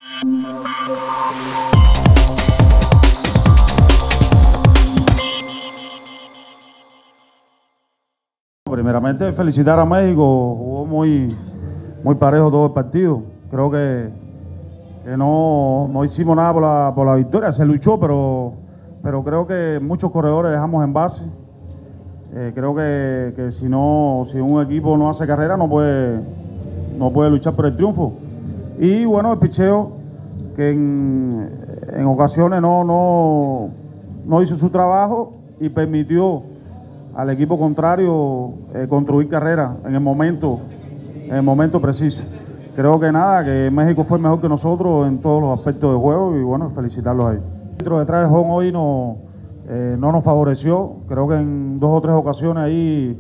Primeramente felicitar a México, jugó muy parejo todo el partido. Creo que no hicimos nada por la victoria, se luchó, pero creo que muchos corredores dejamos en base. Creo que si un equipo no hace carrera no puede luchar por el triunfo. Y bueno, el picheo que en ocasiones no hizo su trabajo y permitió al equipo contrario construir carrera en el momento preciso. Creo que que México fue mejor que nosotros en todos los aspectos del juego y bueno, felicitarlos ahí. El árbitro detrás de home hoy no nos favoreció. Creo que en 2 o 3 ocasiones ahí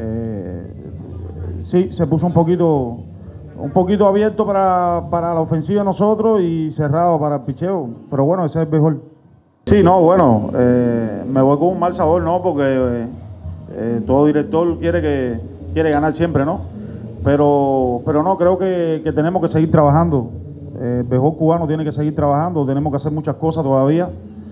sí se puso un poquito abierto para la ofensiva de nosotros y cerrado para el picheo. Pero bueno, ese es el béisbol. Sí, no, bueno, me voy con un mal sabor, ¿no? Porque todo director quiere ganar siempre, ¿no? Pero no, creo que tenemos que seguir trabajando. El béisbol cubano tiene que seguir trabajando, tenemos que hacer muchas cosas todavía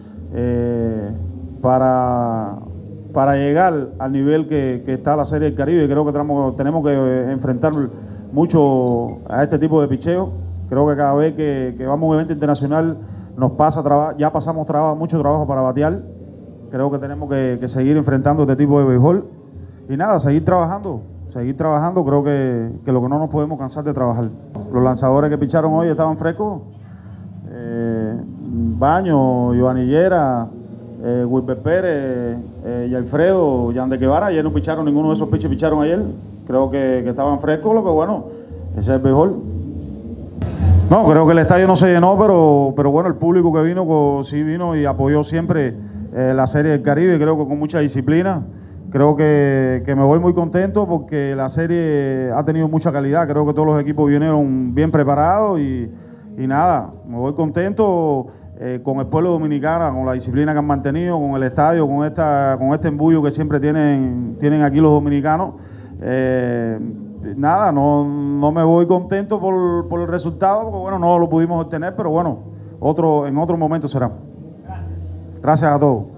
para llegar al nivel que está la Serie del Caribe. Creo que tenemos que enfrentar mucho a este tipo de picheo. Creo que cada vez que vamos a un evento internacional ya pasamos mucho trabajo para batear. Creo que tenemos que seguir enfrentando este tipo de béisbol y nada, seguir trabajando. Creo que lo que no nos podemos cansar de trabajar. Los lanzadores que picharon hoy estaban frescos. Baño, Giovanni Llera, Wilber Pérez y Alfredo, Yander Guevara. Ayer no picharon ninguno de esos pitches, picharon ayer. Creo que estaban frescos, lo que bueno, ese es el béisbol. No, creo que el estadio no se llenó, pero bueno, el público que vino, sí vino y apoyó siempre la Serie del Caribe, creo que con mucha disciplina. Creo que me voy muy contento porque la serie ha tenido mucha calidad. Creo que todos los equipos vinieron bien preparados y nada, me voy contento con el pueblo dominicano, con la disciplina que han mantenido, con el estadio, con este embullo que siempre tienen aquí los dominicanos. Nada, no me voy contento por el resultado, porque bueno, no lo pudimos obtener, pero bueno, en otro momento será. Gracias a todos.